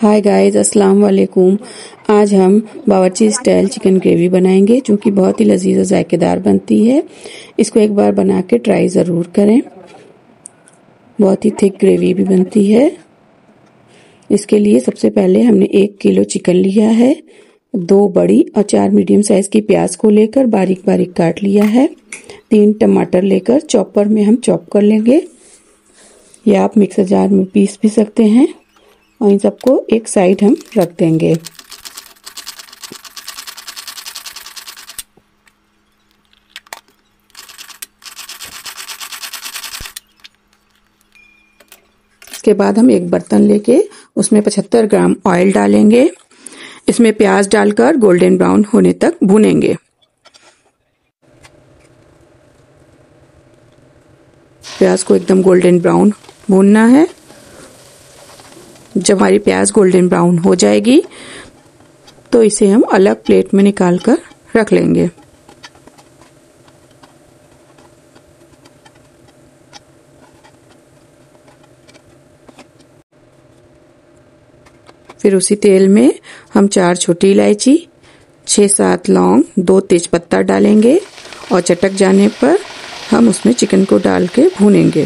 Hi guys, अस्सलाम वालेकुम। आज हम बावर्ची स्टाइल चिकन ग्रेवी बनाएंगे जो कि बहुत ही लजीज और जायकेदार बनती है। इसको एक बार बना के ट्राई ज़रूर करें। बहुत ही थिक ग्रेवी भी बनती है। इसके लिए सबसे पहले हमने 1 किलो चिकन लिया है, 2 बड़ी और 4 मीडियम साइज की प्याज को लेकर बारीक बारीक काट लिया है। 3 टमाटर लेकर चॉपर में हम चॉप कर लेंगे या आप मिक्सर जार में पीस भी सकते हैं और इन सबको एक साइड हम रख देंगे। इसके बाद हम एक बर्तन लेके उसमें 75 ग्राम ऑयल डालेंगे। इसमें प्याज डालकर गोल्डन ब्राउन होने तक भूनेंगे। प्याज को एकदम गोल्डन ब्राउन भूनना है। जब हमारी प्याज गोल्डन ब्राउन हो जाएगी तो इसे हम अलग प्लेट में निकाल कर रख लेंगे। फिर उसी तेल में हम 4 छोटी इलायची, 6-7 लौंग, 2 तेजपत्ता डालेंगे और चटक जाने पर हम उसमें चिकन को डाल के भूनेंगे।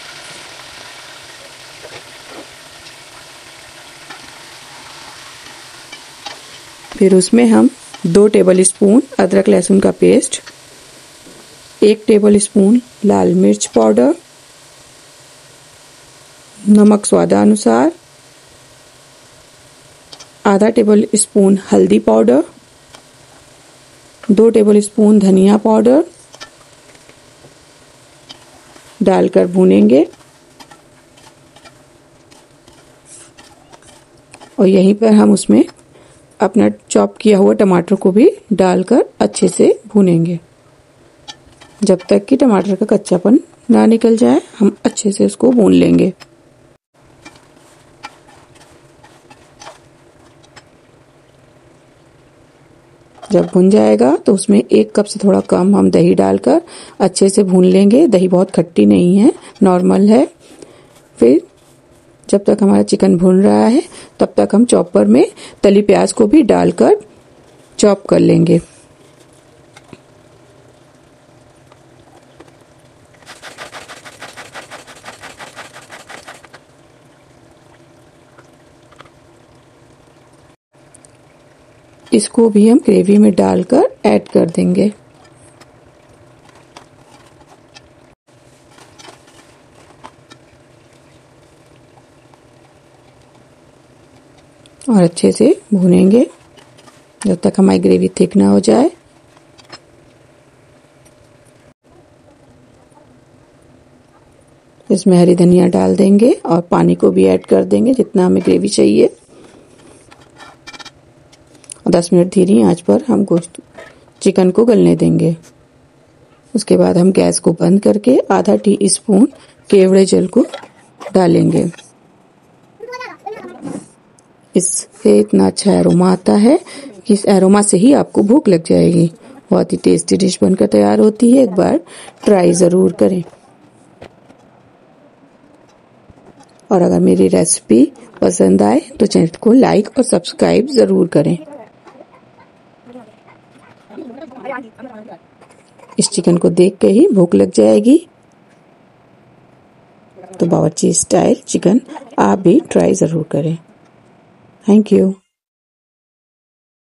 फिर उसमें हम 2 टेबल स्पून अदरक लहसुन का पेस्ट, 1 टेबल स्पून लाल मिर्च पाउडर, नमक स्वादानुसार, आधा टेबल स्पून हल्दी पाउडर, 2 टेबल स्पून धनिया पाउडर डालकर भूनेंगे। और यहीं पर हम उसमें अपना चॉप किया हुआ टमाटर को भी डालकर अच्छे से भूनेंगे जब तक कि टमाटर का कच्चापन ना निकल जाए। हम अच्छे से उसको भून लेंगे। जब भुन जाएगा तो उसमें 1 कप से थोड़ा कम हम दही डालकर अच्छे से भून लेंगे। दही बहुत खट्टी नहीं है, नॉर्मल है। फिर जब तक हमारा चिकन भुन रहा है तब तक हम चॉपर में तली प्याज को भी डालकर चॉप कर लेंगे। इसको भी हम ग्रेवी में डालकर ऐड कर देंगे। और अच्छे से भूनेंगे जब तक हमारी ग्रेवी थिक ना हो जाए। इसमें हरी धनिया डाल देंगे और पानी को भी ऐड कर देंगे जितना हमें ग्रेवी चाहिए। 10 मिनट धीमी आंच पर हम चिकन को गलने देंगे। उसके बाद हम गैस को बंद करके आधा टीस्पून केवड़े जल को डालेंगे। इससे इतना अच्छा एरोमा आता है कि इस एरोमा से ही आपको भूख लग जाएगी। बहुत ही टेस्टी डिश बनकर तैयार होती है। एक बार ट्राई ज़रूर करें। और अगर मेरी रेसिपी पसंद आए तो चैनल को लाइक और सब्सक्राइब ज़रूर करें। इस चिकन को देख के ही भूख लग जाएगी। तो बावर्ची स्टाइल चिकन आप भी ट्राई ज़रूर करें। Thank you.